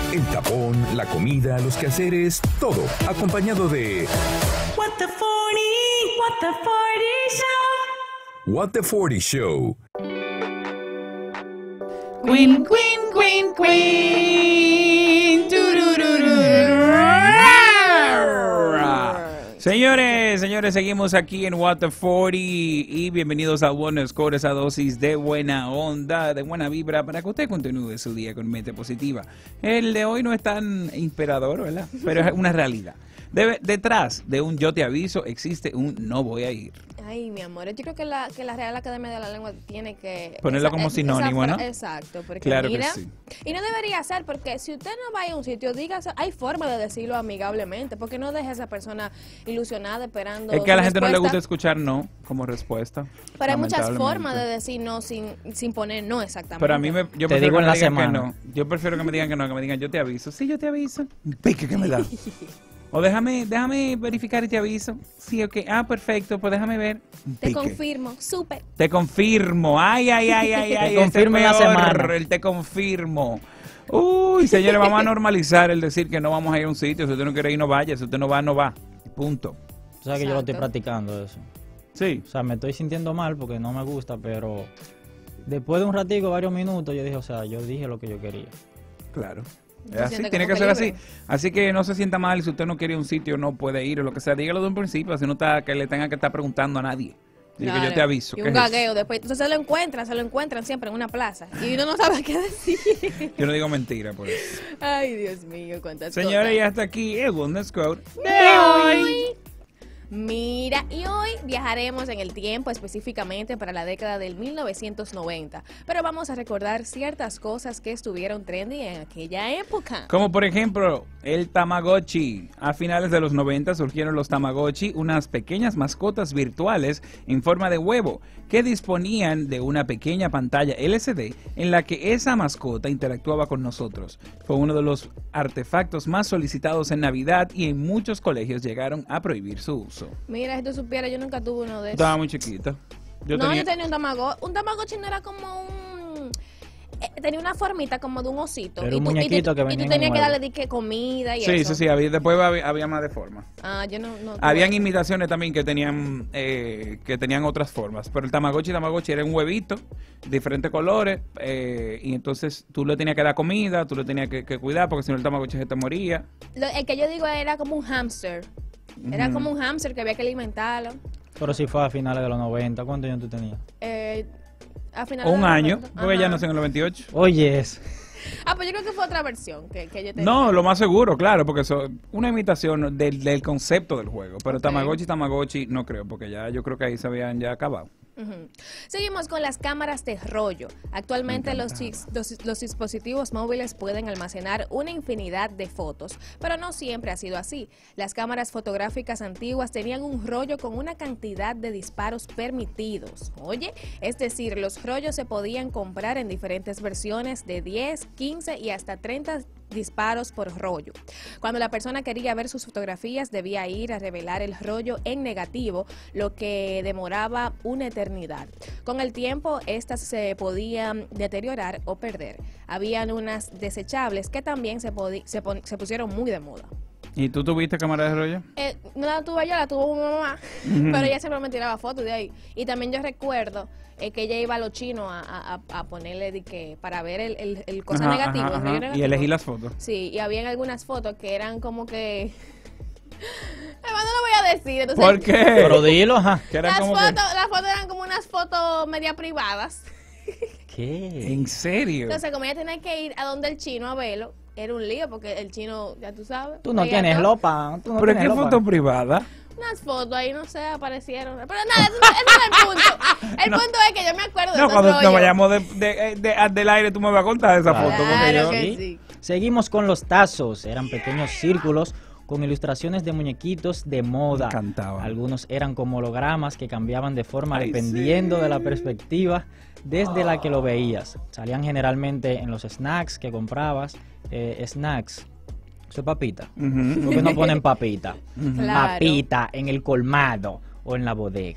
El tapón, la comida, los quehaceres, todo acompañado de What the 40, What the 40 Show. What the 40 Show. Queen, queen, queen, queen. Señores, seguimos aquí en What the 40 y bienvenidos a Wellness Core, esa dosis de buena onda, de buena vibra para que usted continúe su día con mente positiva. El de hoy no es tan inspirador, ¿verdad? Pero es una realidad. Detrás de un yo te aviso existe un no voy a ir. Ay, mi amor, yo creo que la Real Academia de la Lengua tiene que... Ponerla como sinónimo, ¿no? Exacto, porque Claro mira, que sí. Y no debería ser, porque si usted no va a un sitio, dígase, hay forma de decirlo amigablemente, porque no deje a esa persona ilusionada esperando Es que a la su gente no le respuesta. gusta escuchar no como respuesta. Pero hay muchas lamentablemente. formas de decir no sin poner no exactamente. Pero a mí yo Te prefiero digo que en me la digan que semana. no. Yo prefiero que me digan que no, que me digan yo te aviso. Sí, yo te aviso. Un pique que me da. O déjame verificar y te aviso. Sí, ok. Ah, perfecto, pues déjame ver. Un Te pique. confirmo, súper. Te confirmo. Ay. Te confirmo en la peor, semana. El te confirmo. Uy, señores, vamos a normalizar el decir que no vamos a ir a un sitio. Si usted no quiere ir, no vaya. Si usted no va, no va. Punto. Tú sabes que yo lo estoy Exacto. practicando eso. Sí. O sea, me estoy sintiendo mal porque no me gusta, pero después de un ratico, varios minutos, yo dije, o sea, yo dije lo que yo quería. Claro. Se Es así, siente tiene como que ser así. libre. Así que no se sienta mal si usted no quiere ir a un sitio, no puede ir o lo que sea. Dígalo de un principio, así no está que le tenga que estar preguntando a nadie. Diga que yo Claro. te aviso. Y ¿qué un es eso? gagueo después. Entonces se lo encuentran siempre en una plaza. Y uno no sabe qué decir. Yo no digo mentira por eso. Ay, Dios mío, cuántas Señores, ya cosas. está aquí el Wellness Code De hoy. Mira, y hoy viajaremos en el tiempo específicamente para la década del 1990, pero vamos a recordar ciertas cosas que estuvieron trendy en aquella época. Como por ejemplo, el Tamagotchi. A finales de los 90 surgieron los Tamagotchi, unas pequeñas mascotas virtuales en forma de huevo que disponían de una pequeña pantalla LCD en la que esa mascota interactuaba con nosotros. Fue uno de los artefactos más solicitados en Navidad y en muchos colegios llegaron a prohibir su uso. Mira, si tú supieras, yo nunca tuve uno de esos. Estaba muy chiquita. Yo tenía un Tamagotchi. Un Tamagotchi no era como un... tenía una formita como de un osito. Era un y tú, muñequito que y venía tú en tenías un que huevo. darle dique comida y Sí, eso. sí, después había más de forma. Ah, yo no tuve Habían eso. imitaciones también que tenían otras formas, pero el Tamagotchi era un huevito, diferentes colores, y entonces tú le tenías que dar comida, tú le tenías que cuidar, porque si no el Tamagotchi se te moría. El que yo digo era como un hámster. Era Ujú. como un hámster que había que alimentarlo. Pero si fue a finales de los 90, ¿cuántos años tú tenías? A final O de un los año, 90. porque ya Ajá. nació en el 98. Oye, es. Ah, pues yo creo que fue otra versión que yo tenía. No, lo más seguro, claro, porque eso es una imitación del concepto del juego, pero Ok. Tamagotchi no creo, porque ya yo creo que ahí se habían ya acabado. Ujú. Seguimos con las cámaras de rollo. Actualmente los dispositivos móviles pueden almacenar una infinidad de fotos, pero no siempre ha sido así. Las cámaras fotográficas antiguas tenían un rollo con una cantidad de disparos permitidos. Oye, es decir, los rollos se podían comprar en diferentes versiones de 10, 15 y hasta 30 disparos por rollo. Cuando la persona quería ver sus fotografías, debía ir a revelar el rollo en negativo, lo que demoraba una eternidad. Con el tiempo, estas se podían deteriorar o perder. Habían unas desechables que también se pusieron muy de moda. ¿Y tú tuviste cámara de rollo? No la tuve yo, la tuvo mi mamá, pero ella siempre me tiraba fotos de ahí. Y también yo recuerdo que ella iba a los chinos a ponerle para ver el cosa Ajá, negativo, ajá, el rollo ajá. negativo. Y elegir las fotos. Sí, y habían algunas fotos que eran como que... Además, no lo voy a decir. Entonces, ¿Por qué? Pero dilo, ajá. Que era Las como fotos eran como unas fotos media privadas. ¿Qué? ¿En serio? Entonces, como ella tenía que ir a donde el chino a verlo, era un lío porque el chino, ya tú sabes. Tú no veía tienes todo. lopa. Tú no ¿Pero tienes qué lopa. foto privada? Unas fotos ahí, no sé, aparecieron. Pero nada, ese no es el punto. El No. punto es que yo me acuerdo de No, esos cuando nos rollos. vayamos del aire, tú me vas a contar esa Claro. foto. Porque Claro yo... que ¿Sí? sí. Seguimos con los tazos. Eran pequeños círculos con ilustraciones de muñequitos de moda. Me encantaban. Algunos eran como hologramas que cambiaban de forma Ay, dependiendo sí. de la perspectiva desde la que lo veías. Salían generalmente en los snacks que comprabas. Snacks. Eso es papita. Ujú. ¿Por qué no ponen papita? Claro. Papita en el colmado o en la bodega.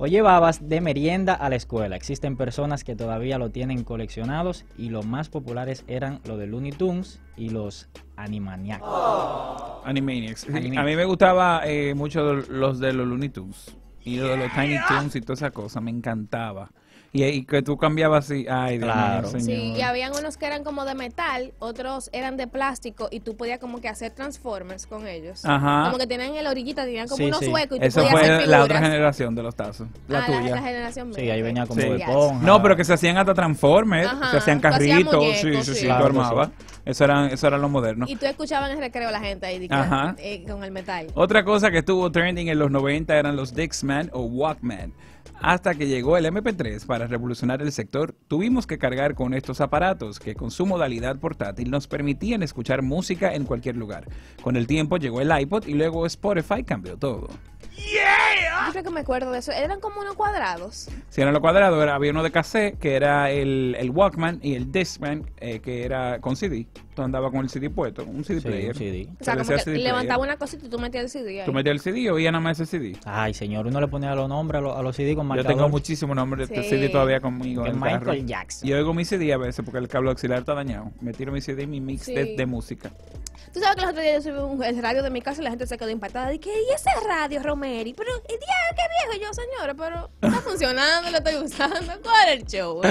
o llevabas de merienda a la escuela. Existen personas que todavía lo tienen coleccionados y los más populares eran los de Looney Tunes y los Animaniacs. Animaniacs. Sí, Animaniacs. a mí me gustaba mucho los de los Looney Tunes y los de los Tiny Toons y toda esa cosa, me encantaba. Y que tú cambiabas así, ay, Dios Claro. mío, señor. Sí, y habían unos que eran como de metal, otros eran de plástico y tú podías como que hacer transformers con ellos. Ajá. Como que tenían en la orillita, tenían como Sí, unos sí. huecos y tú Eso podías hacer fue la otra figuras. generación de los tazos, la Ah, tuya. la generación Sí, mía. ahí venía como Sí. de esponja. No, pero que se hacían hasta Transformers, Ajá, se hacían tú hacías carritos, muñecos, sí, sí. tú Claro que armabas. Eso eran los modernos. Y tú escuchabas en el recreo la gente ahí Ajá. con el metal. Otra cosa que estuvo trending en los 90 eran los Dixman o Walkman. Hasta que llegó el MP3 para revolucionar el sector, tuvimos que cargar con estos aparatos que con su modalidad portátil nos permitían escuchar música en cualquier lugar. Con el tiempo llegó el iPod y luego Spotify cambió todo. Yo creo que me acuerdo de eso. Eran como unos cuadrados. Si eran los cuadrados, había uno de cassette, que era el Walkman, y el Discman, que era con CD. Tú andabas con el CD puesto, un CD Sí, player. un CD. O sea, Se le como decía que CD levantaba player. una cosita y tú metías el CD ahí. Tú metías el CD y oías nada más ese CD. Ay, señor, uno le ponía los nombres a los CD con Yo marcador. tengo muchísimos nombres de Sí. CD todavía conmigo Que en el Michael carro. Jackson. Yo oigo mi CD a veces porque el cable auxiliar está dañado. Me tiro mi CD y mi mix Sí. de música. Tú sabes que los otros días yo subí el radio de mi casa y la gente se quedó impactada. Dije, ¿y ese radio, Romeri? Pero, qué viejo. Y yo, señora, pero está funcionando, lo estoy usando. ¿Cuál es el show,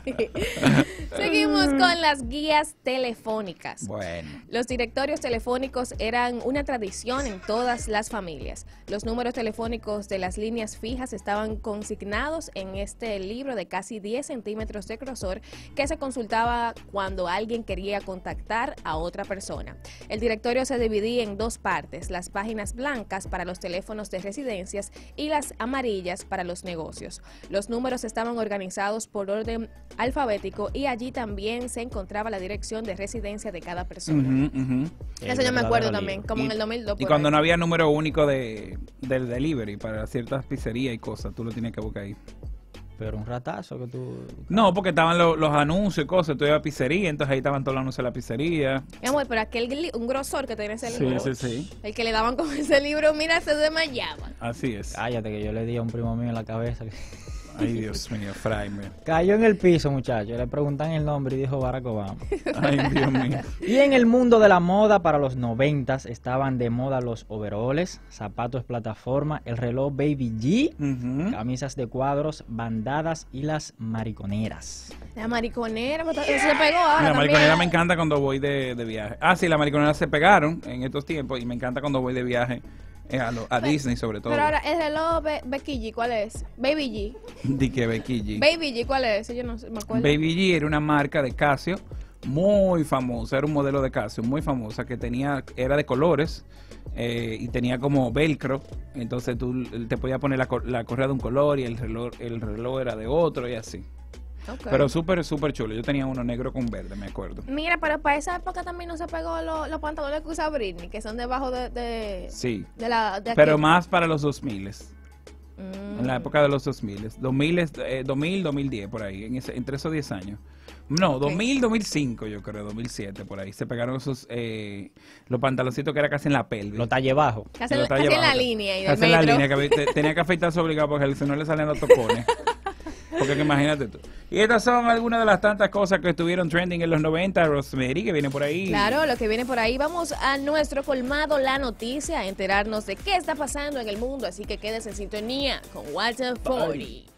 Seguimos con las guías telefónicas. Bueno. Los directorios telefónicos eran una tradición en todas las familias. Los números telefónicos de las líneas fijas estaban consignados en este libro de casi 10 centímetros de grosor que se consultaba cuando alguien quería contactar a otra persona. El directorio se dividía en dos partes, las páginas blancas para los teléfonos de residencias y las amarillas para los negocios. Los números estaban organizados por orden alfabético y allí también se encontraba la dirección de residencia de cada persona. Ujú, ujú. Eso yo me acuerdo verdadero también, libro. como Y- en el 2002. Y por cuando ahí. no había número único del delivery para ciertas pizzerías y cosas, tú lo tenías que buscar ahí. Pero un ratazo que tú... No, porque estaban los anuncios y cosas. Tú ibas a pizzería, entonces ahí estaban todos los anuncios de la pizzería. Mi amor, pero un grosor que tenía ese Sí, libro. sí, sí. El que le daban con ese libro, mira, se desmayaba. Así es. Cállate, que yo le di a un primo mío en la cabeza. Ay, Dios mío, Fray, mío. Cayó en el piso, muchacho. Le preguntan el nombre y dijo Barack Obama. Ay, Dios mío. Y en el mundo de la moda, para los 90s, estaban de moda los overoles, zapatos plataforma, el reloj Baby G, Ujú. camisas de cuadros, bandadas y las mariconeras. La mariconera, pues, eso se pegó ahora La también. mariconera me encanta cuando voy de viaje. Ah, sí, la mariconera se pegaron en estos tiempos y me encanta cuando voy de viaje a Disney sobre todo. Pero ahora, el reloj Becky G, ¿cuál es? Baby G. Di que Becky G. Baby G, ¿cuál es? Yo no sé, me acuerdo. Baby G era una marca de Casio muy famosa, era un modelo de Casio muy famosa que era de colores y tenía como velcro, entonces tú te podías poner la correa de un color y el reloj era de otro y así. Ok. Pero súper, súper chulo. Yo tenía uno negro con verde, me acuerdo. Mira, pero para esa época también no se pegó los pantalones que usa Britney, que son debajo Sí, de aquí. pero más para los 2000, Mm. en la época de los 2000, 2000, 2010, por ahí, entre esos 10 años. No, Ok. 2000, 2005, yo creo, 2007, por ahí. Se pegaron esos, los pantaloncitos que era casi en la pelvis. Lo talle bajo. Casi, Lo casi talla en la baja. línea y del Casi en la metro. línea, tenía que afeitarse obligado porque si no le salen los tocones. Porque que imagínate tú. Y estas son algunas de las tantas cosas que estuvieron trending en los 90, Rosemary, que viene por ahí. Claro, lo que viene por ahí. Vamos a nuestro colmado La Noticia, a enterarnos de qué está pasando en el mundo. Así que quédese en sintonía con Walter 40.